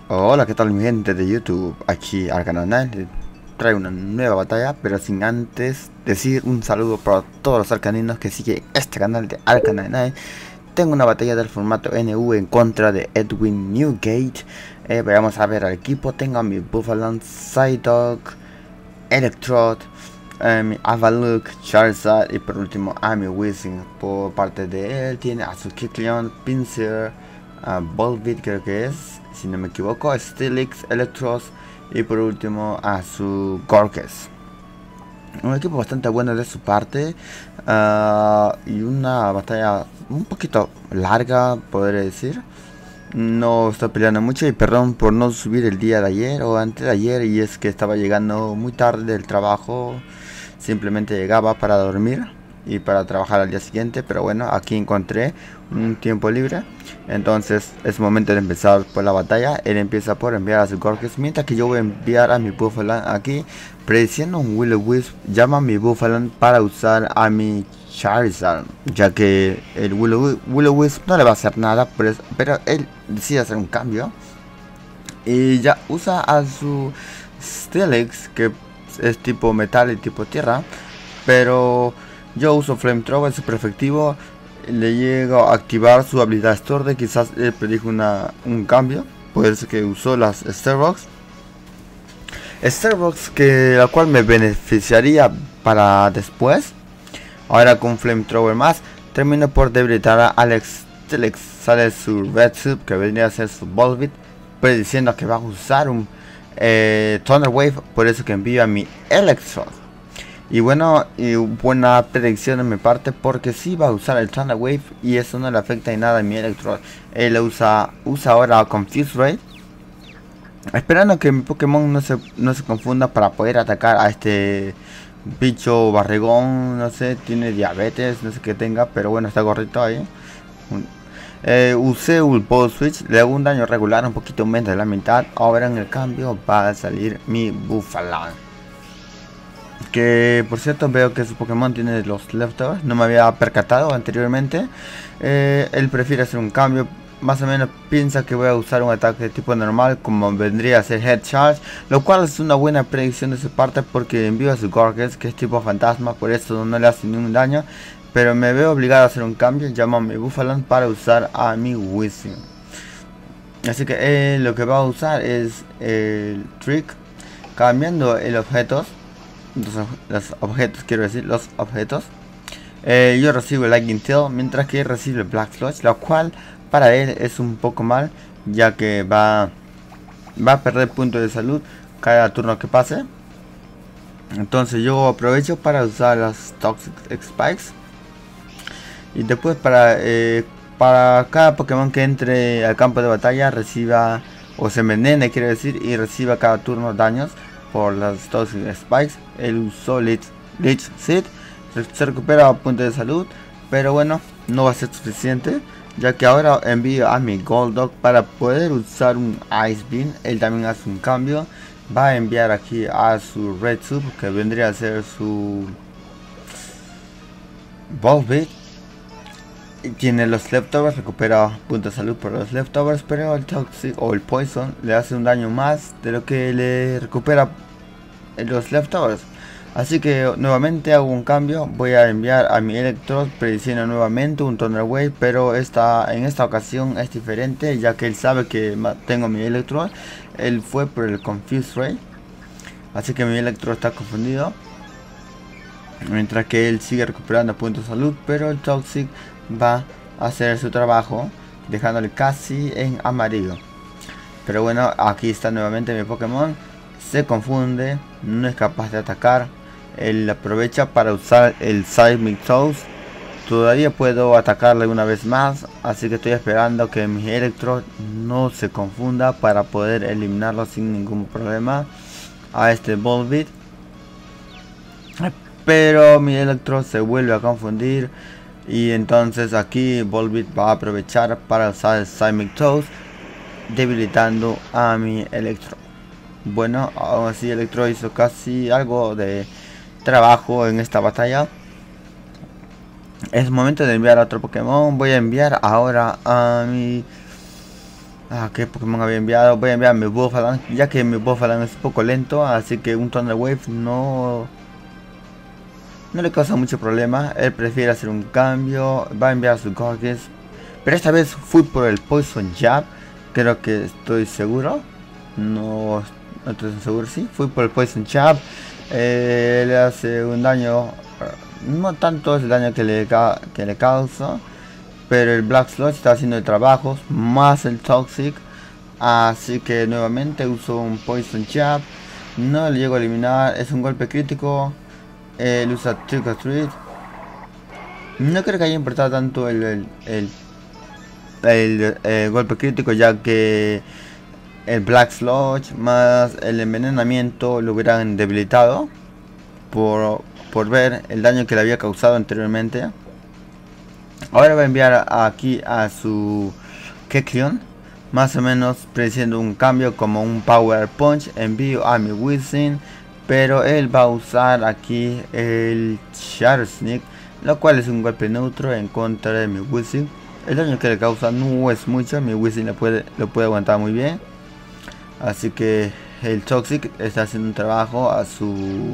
Hola, ¿qué tal mi gente de YouTube? Aquí Arcanine trae una nueva batalla, pero sin antes decir un saludo para todos los arcaninos que siguen este canal de Arcanine. Tengo una batalla del formato NU en contra de Edwin Newgate. Vamos a ver al equipo. Tengo a mi Buffalon, Psyduck, Electrode, mi Avaluk, Charizard y por último a mi Weezing. Por parte de él tiene a su Kecleon, Pinsir, Volbeat creo que es, si no me equivoco, Steelix, Electros y por último a su Gorkes. Un equipo bastante bueno de su parte, y una batalla un poquito larga, podría decir. No estoy peleando mucho y perdón por no subir el día de ayer o antes de ayer, y es que estaba llegando muy tarde del trabajo. Simplemente llegaba para dormir y para trabajar al día siguiente, pero bueno, aquí encontré un tiempo libre, entonces es momento de empezar por la batalla. Él empieza por enviar a su Gorkes, mientras que yo voy a enviar a mi Buffalon aquí, prediciendo un Will-O-Wisp. Llama a mi Buffalon para usar a mi Charizard, ya que el Will-O-Wisp no le va a hacer nada, pero él decide hacer un cambio y ya usa a su Steelix, que es tipo metal y tipo tierra, pero yo uso Flamethrower, super efectivo. Le llego a activar su habilidad Storde, quizás él predijo un cambio, puede ser que usó las Starbucks, que la cual me beneficiaría para después. Ahora con Flamethrower más, termino por debilitar a Alex Steelix. Sale su Red Soup, que vendría a ser su Volbeat, prediciendo que va a usar un Thunder Wave, por eso que envío a mi Electrode. Y bueno, buena predicción de mi parte, porque sí va a usar el Thunder Wave y eso no le afecta en nada a mi Electrode. Él usa ahora Confuse Ray, esperando que mi Pokémon no se confunda para poder atacar a este bicho barrigón. No sé, tiene diabetes, no sé qué tenga, pero bueno, está correcto ahí. Usé un Ball Switch, le hago un daño regular un poquito menos de la mitad. Ahora en el cambio va a salir mi Buffalon, que por cierto veo que su Pokémon tiene los leftovers, no me había percatado anteriormente. Él prefiere hacer un cambio, más o menos piensa que voy a usar un ataque de tipo normal, como vendría a ser Head Charge, lo cual es una buena predicción de su parte, porque envío a su Gorkes, que es tipo fantasma, por eso no le hace ningún daño. Pero me veo obligado a hacer un cambio, llamo a mi Buffalon para usar a mi Weezing. Así que lo que va a usar es el Trick, cambiando el objetos. Los objetos. Yo recibo el Lightning Tail, mientras que él recibe el Black Sludge, lo cual para él es un poco mal, ya que va a perder puntos de salud cada turno que pase. Entonces yo aprovecho para usar las Toxic Spikes, y después para cada Pokémon que entre al campo de batalla reciba o se envenene, quiere decir, y reciba cada turno daños por las Toxic Spikes. Él usó Leech Seed, se recupera puntos de salud, pero bueno, no va a ser suficiente, ya que ahora envío a mi Golduck para poder usar un Ice Beam. Él también hace un cambio, va a enviar aquí a su Red Soup, que vendría a ser su Volbeat. Tiene los leftovers, recupera puntos de salud por los leftovers, pero el Toxic o el Poison le hace un daño más de lo que le recupera los leftovers. Así que nuevamente hago un cambio, voy a enviar a mi Electrode, prediciendo nuevamente un Thunder Wave, pero en esta ocasión es diferente, ya que él sabe que tengo mi Electrode. Él fue por el Confuse Ray, así que mi Electrode está confundido, mientras que él sigue recuperando puntos de salud, pero el Toxic va a hacer su trabajo, dejándole casi en amarillo. Pero bueno, aquí está nuevamente mi Pokémon, se confunde, no es capaz de atacar. Él aprovecha para usar el Seismic Toast. Todavía puedo atacarle una vez más, así que estoy esperando que mi Electrode no se confunda para poder eliminarlo sin ningún problema a este Volbeat. Pero mi Electrode se vuelve a confundir, y entonces aquí Volbeat va a aprovechar para usar el Seismic Toast, debilitando a mi Electrode. Bueno, aún así Electrode hizo casi algo de trabajo en esta batalla. Es momento de enviar a otro Pokémon. Voy a enviar ahora a mi ¿Qué Pokémon había enviado? Voy a enviar mi Buffalan, ya que mi Buffalan es un poco lento, así que un Thunder Wave no le causa mucho problema. Él prefiere hacer un cambio, va a enviar su Gorgeous, pero esta vez fui por el Poison Jab, creo que estoy seguro, no estoy seguro, sí, fui por el Poison Jab. Le hace un daño, no tanto es el daño que le causa, pero el Black Sludge está haciendo el trabajo, más el Toxic. Así que nuevamente uso un Poison Jab. No le llego a eliminar, es un golpe crítico. Él usa Trick or Treat. No creo que haya importado tanto el golpe crítico, ya que el Black Sludge más el envenenamiento lo hubieran debilitado por ver el daño que le había causado anteriormente. Ahora va a enviar aquí a su Kecleon, más o menos prediciendo un cambio como un Power Punch. Envío a mi Weezing, pero él va a usar aquí el Shadow Sneak, lo cual es un golpe neutro en contra de mi Weezing. El daño que le causa no es mucho, mi Weezing lo puede aguantar muy bien. Así que el Toxic está haciendo un trabajo a su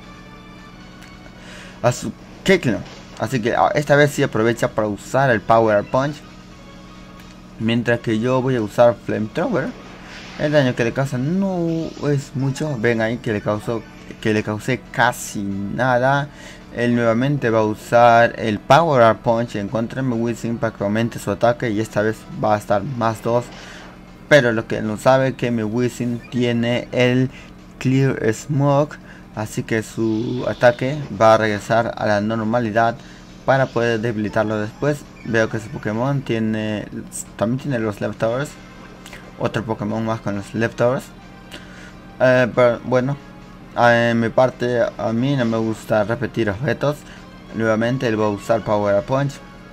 Kecleon. Así que esta vez sí aprovecha para usar el Power Punch, mientras que yo voy a usar Flamethrower. El daño que le causa no es mucho, ven ahí que le causé casi nada. Él nuevamente va a usar el Power Punch en contra de mi Weezing para que aumente su ataque, y esta vez va a estar más 2. Pero lo que no sabe es que mi Weezing tiene el Clear Smoke, así que su ataque va a regresar a la normalidad para poder debilitarlo después. Veo que su Pokémon también tiene los Leftovers, otro Pokémon más con los Leftovers. Pero bueno, en mi parte a mí no me gusta repetir objetos. Nuevamente él va a usar Power Punch.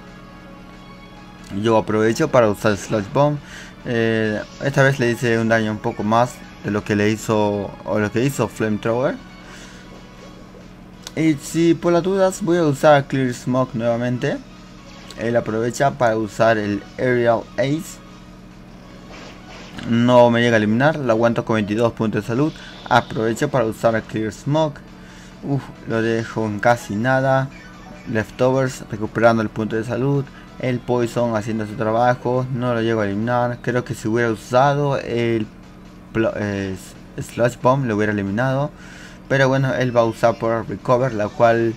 Yo aprovecho para usar Sludge Bomb. Esta vez le hice un daño un poco más de lo que le hizo Flamethrower. Y si por las dudas voy a usar Clear Smoke nuevamente. Él aprovecha para usar el Aerial Ace. No me llega a eliminar, lo aguanto con 22 puntos de salud. Aprovecho para usar Clear Smoke. Lo dejo en casi nada. Leftovers recuperando el punto de salud. El Poison haciendo su trabajo. No lo llego a eliminar. Creo que si hubiera usado el Sludge Bomb lo hubiera eliminado. Pero bueno, él va a usar por Recover, la cual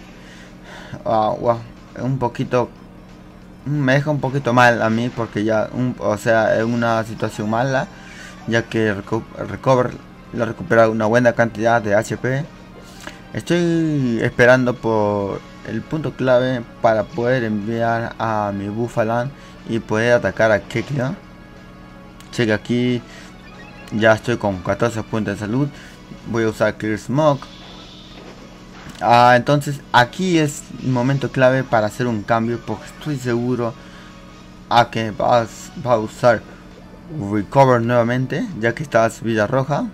un poquito me deja un poquito mal a mí, porque ya es una situación mala, ya que Recover lo recupera una buena cantidad de HP. Estoy esperando por el punto clave para poder enviar a mi Buffalan y poder atacar a Kecleon. Cheque aquí, ya estoy con 14 puntos de salud. Voy a usar Clear Smoke. Entonces aquí es el momento clave para hacer un cambio, porque estoy seguro a que va a usar Recover nuevamente, ya que está a su vida roja.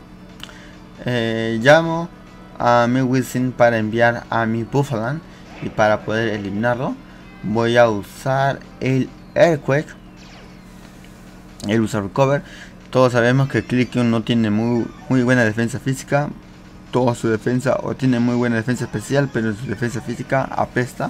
Llamo a mi Weezing para enviar a mi Buffalan, y para poder eliminarlo voy a usar el Earthquake. Él usa Recover. Todos sabemos que Kecleon no tiene muy buena defensa física. Toda su defensa, o tiene muy buena defensa especial, pero su defensa física apesta.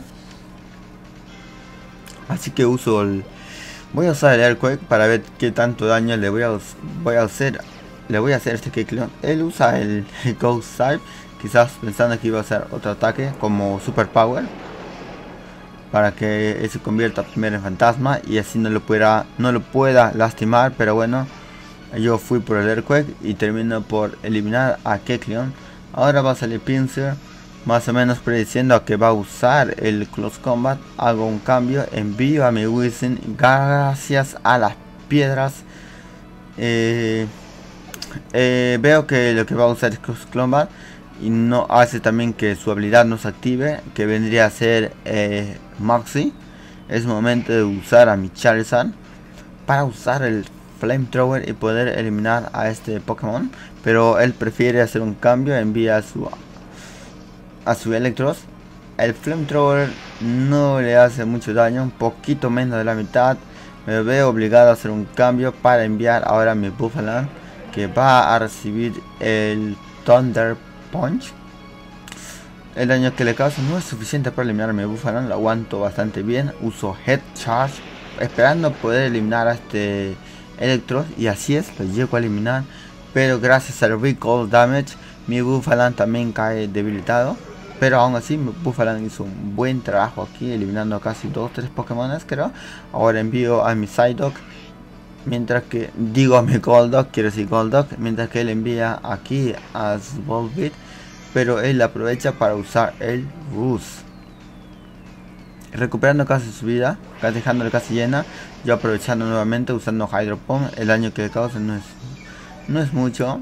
Así que voy a usar el Earthquake para ver qué tanto daño le voy a hacer a este Kecleon. Él usa el Ghost Type, quizás pensando que iba a hacer otro ataque como Super Power, para que él se convierta primero en fantasma y así no lo pueda lastimar. Pero bueno, yo fui por el Earthquake y termino por eliminar a Kecleon. Ahora va a salir Pinsir, más o menos prediciendo que va a usar el Close Combat. Hago un cambio, envío a mi Weezing gracias a las piedras. Veo que lo que va a usar es Close Combat y no hace también que su habilidad no se active, que vendría a ser Moxie. Es momento de usar a mi Charizard para usar el Flamethrower y poder eliminar a este Pokémon, pero él prefiere hacer un cambio. Envía a su Electros. El Flamethrower no le hace mucho daño, un poquito menos de la mitad, me veo obligado a hacer un cambio para enviar ahora mi Buffalan, que va a recibir el Thunder Punch. El daño que le causa no es suficiente para eliminar a mi Buffalan, lo aguanto bastante bien. Uso Head Charge esperando poder eliminar a este Electros, y así es, lo llego a eliminar. Pero gracias al Recall Damage mi Buffalan también cae debilitado. Pero aún así mi Buffalan hizo un buen trabajo aquí, eliminando casi 2-3 Pokémon, creo. Ahora envío a mi Psyduck, mientras que digo a mi Golduck, quiero decir Golduck, mientras que él envía aquí a Volbeat, pero él aprovecha para usar el Roost, recuperando casi su vida, dejándole casi llena. Yo aprovechando nuevamente usando Hydro Pump. El daño que le causa no es mucho,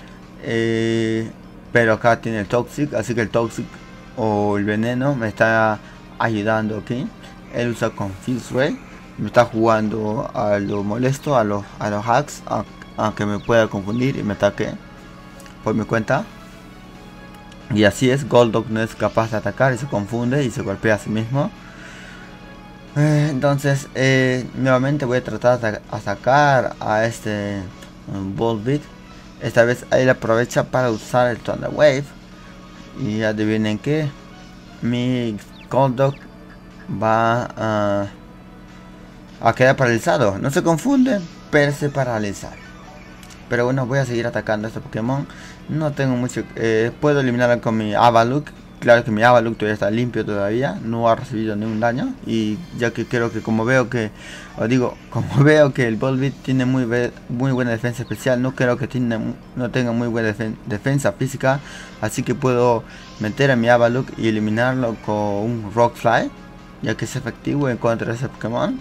pero acá tiene el Toxic, así que el Toxic o el veneno me está ayudando aquí. Él usa Confuse Ray, me está jugando a lo molesto, a los hacks, a que me pueda confundir y me ataque por mi cuenta. Y así es, Golduck no es capaz de atacar y se confunde y se golpea a sí mismo. Entonces nuevamente voy a tratar de atacar a este Volbeat. Esta vez él aprovecha para usar el Thunder Wave. Y adivinen que mi Golduck va a quedar paralizado. No se confunde, pero se paraliza. Pero bueno, voy a seguir atacando a este Pokémon. No tengo mucho. Puedo eliminarlo con mi Avalugg. Claro que mi Avalugg todavía está limpio todavía. No ha recibido ningún daño. Y ya que creo que como veo que el Volbeat tiene muy buena defensa especial. No creo que no tenga muy buena defensa física. Así que puedo meter a mi Avalugg y eliminarlo con un Rock Slide, ya que es efectivo en contra de ese Pokémon.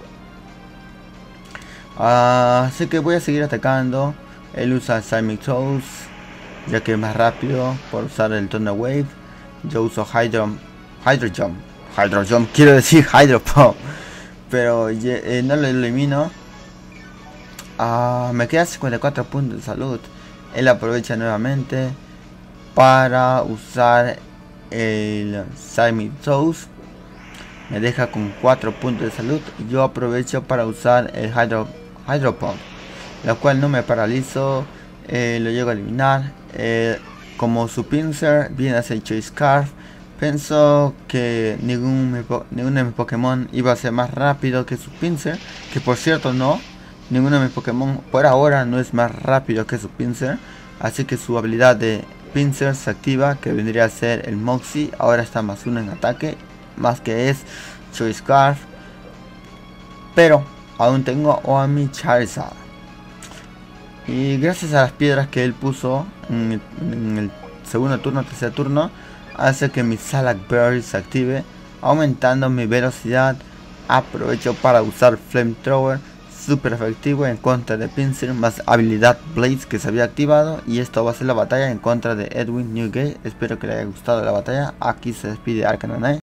Así que voy a seguir atacando. Él usa Seismic Toes, ya que es más rápido por usar el Thunder Wave. Yo uso Hydro Jump, quiero decir Hydro Pump, pero no lo elimino. Me queda 54 puntos de salud. Él aprovecha nuevamente para usar el Seismic Toes, me deja con 4 puntos de salud. Yo aprovecho para usar el Hydro Pump, la cual no me paralizo, lo llego a eliminar. Como su Pinsir viene a ser Choice Scarf, pienso que ninguno de mis Pokémon iba a ser más rápido que su Pinsir, que por cierto no, ninguno de mis Pokémon por ahora no es más rápido que su Pinsir, así que su habilidad de Pinsir se activa, que vendría a ser el Moxie. Ahora está más 1 en ataque, más que es Choice Scarf, pero aún tengo a mi Charizard. Y gracias a las piedras que él puso en el segundo turno, tercer turno, hace que mi Salac Berry se active, aumentando mi velocidad. Aprovecho para usar Flamethrower, super efectivo en contra de Pinsir, más habilidad Blaze que se había activado. Y esto va a ser la batalla en contra de Edwin Newgate. Espero que le haya gustado la batalla. Aquí se despide Arcanine.